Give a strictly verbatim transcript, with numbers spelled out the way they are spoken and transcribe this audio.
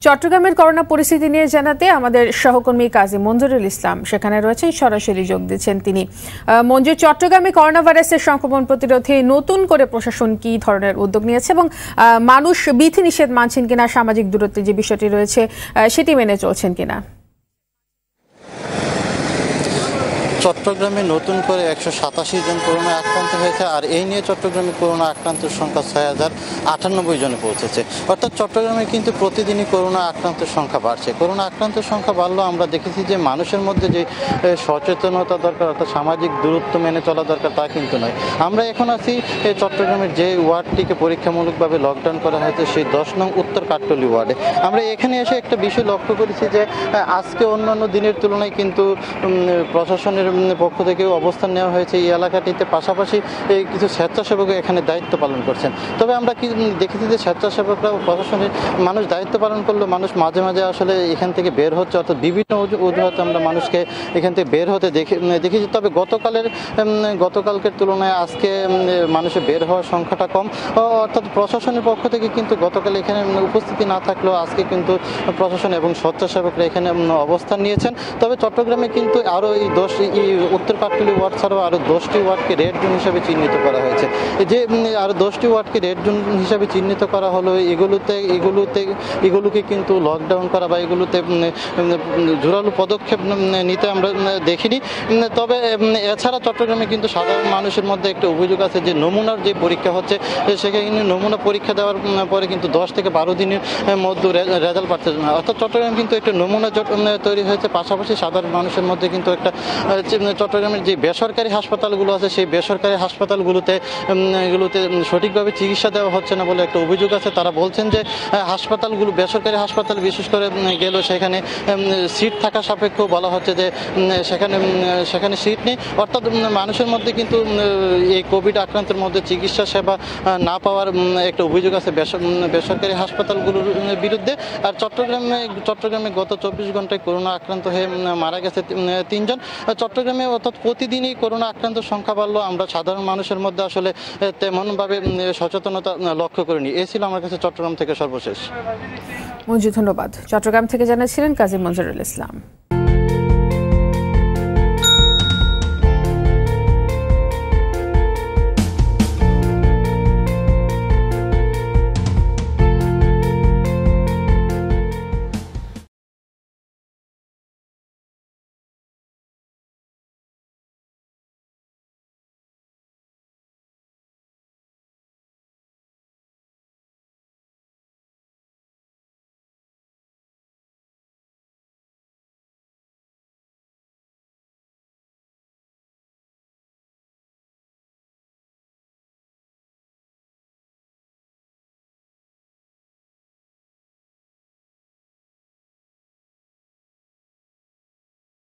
চট্টগ্রামের করোনা পরিস্থিতি নিয়ে জানাতে আমাদের সহকর্মী কাজী মঞ্জুরুল ইসলাম সেখানে রয়েছেন, সরাসরি যোগ দিচ্ছেন তিনি। মঞ্জুর, চট্টগ্রামে করোনা ভাইরাসের সংক্রমণ প্রতিরোধে নতুন করে প্রশাসন কি ধরনের উদ্যোগ নিয়েছে এবং মানুষ বিধিনিষেধ মানছেন কিনা, সামাজিক দূরত্বের যে বিষয়টি রয়েছে সেটি মেনে চলছেন কিনা? চট্টগ্রামে নতুন করে একশো সাতাশি জন করোনা আক্রান্ত হয়েছে, আর এই নিয়ে চট্টগ্রামে করোনা আক্রান্তের সংখ্যা ছয় হাজার আটানব্বই জনে পৌঁছেছে। অর্থাৎ চট্টগ্রামে কিন্তু প্রতিদিনই করোনা আক্রান্তের সংখ্যা বাড়ছে। করোনা আক্রান্তের সংখ্যা বাড়লেও আমরা দেখেছি যে মানুষের মধ্যে যে সচেতনতা দরকার, অর্থাৎ সামাজিক দূরত্ব মেনে চলা দরকার, তা কিন্তু নয়। আমরা এখন আছি চট্টগ্রামের যে ওয়ার্ডটিকে পরীক্ষামূলকভাবে লকডাউন করা হয়েছে, সেই দশ নং উত্তর কাট্টলী ওয়ার্ডে। আমরা এখানে এসে একটা বিষয় লক্ষ্য করেছি যে আজকে অন্যান্য দিনের তুলনায় কিন্তু প্রশাসনের পক্ষ থেকে অবস্থান নেওয়া হয়েছে এই এলাকাটিতে, পাশাপাশি এই কিছু স্বেচ্ছাসেবক এখানে দায়িত্ব পালন করছেন। তবে আমরা কি দেখেছি যে স্বেচ্ছাসেবকরা প্রশাসনের মানুষ দায়িত্ব পালন করলেও মানুষ মাঝে মাঝে আসলে এখান থেকে বের হচ্ছে, অর্থাৎ বিভিন্ন অজুহাতে আমরা মানুষকে এখান থেকে বের হতে দেখে দেখেছি। তবে গতকালের গতকালকের তুলনায় আজকে মানুষের বের হওয়ার সংখ্যাটা কম, অর্থাৎ প্রশাসনের পক্ষ থেকে কিন্তু গতকাল এখানে উপস্থিতি না থাকলেও আজকে কিন্তু প্রশাসন এবং স্বেচ্ছাসেবকরা এখানে অবস্থান নিয়েছেন। তবে চট্টগ্রামে কিন্তু আরও এই দশ এই উত্তর কাট্টলী ওয়ার্ড ছাড়াও আরও দশটি ওয়ার্ডকে রেড জোন হিসাবে চিহ্নিত করা হয়েছে। যে আরও দশটি ওয়ার্ডকে রেড জোন হিসাবে চিহ্নিত করা হলো, এগুলোতে এগুলোতে এগুলোকে কিন্তু লকডাউন করা বা এগুলোতে জোরালো পদক্ষেপ নিতে আমরা দেখিনি। তবে এছাড়া চট্টগ্রামে কিন্তু সাধারণ মানুষের মধ্যে একটা অভিযোগ আছে যে নমুনার যে পরীক্ষা হচ্ছে, সেখানে নমুনা পরীক্ষা দেওয়ার পরে কিন্তু দশ থেকে বারো দিনের মধ্যে রেজাল্ট পাচ্ছে না। অর্থাৎ চট্টগ্রামে কিন্তু একটা নমুনা তৈরি হয়েছে, পাশাপাশি সাধারণ মানুষের মধ্যে কিন্তু একটা চট্টগ্রামের যে বেসরকারি হাসপাতালগুলো আছে, সেই বেসরকারি হাসপাতালগুলোতে এগুলোতে সঠিকভাবে চিকিৎসা দেওয়া হচ্ছে না বলে একটা অভিযোগ আছে। তারা বলছেন যে হাসপাতালগুলো, বেসরকারি হাসপাতাল বিশেষ করে গেলেও সেখানে সিট থাকা সাপেক্ষ বলা হচ্ছে যে সেখানে সেখানে সিট নেই। অর্থাৎ মানুষের মধ্যে কিন্তু এই কোভিড আক্রান্তের মধ্যে চিকিৎসা সেবা না পাওয়ার একটা অভিযোগ আছে বেসরকারি হাসপাতালগুলোর বিরুদ্ধে। আর চট্টগ্রামে চট্টগ্রামে গত চব্বিশ ঘন্টায় করোনা আক্রান্ত হয়ে মারা গেছে তিনজন। চট্টগ্রামে অর্থাৎ প্রতিদিনই করোনা আক্রান্তের সংখ্যা বাড়লেও আমরা সাধারণ মানুষের মধ্যে আসলে তেমনভাবে সচেতনতা লক্ষ্য করিনি। এ ছিল আমার কাছে চট্টগ্রাম থেকে সর্বশেষ। মঞ্জু, ধন্যবাদ। চট্টগ্রাম থেকে জানাচ্ছিলেন কাজী মঞ্জুরুল ইসলাম।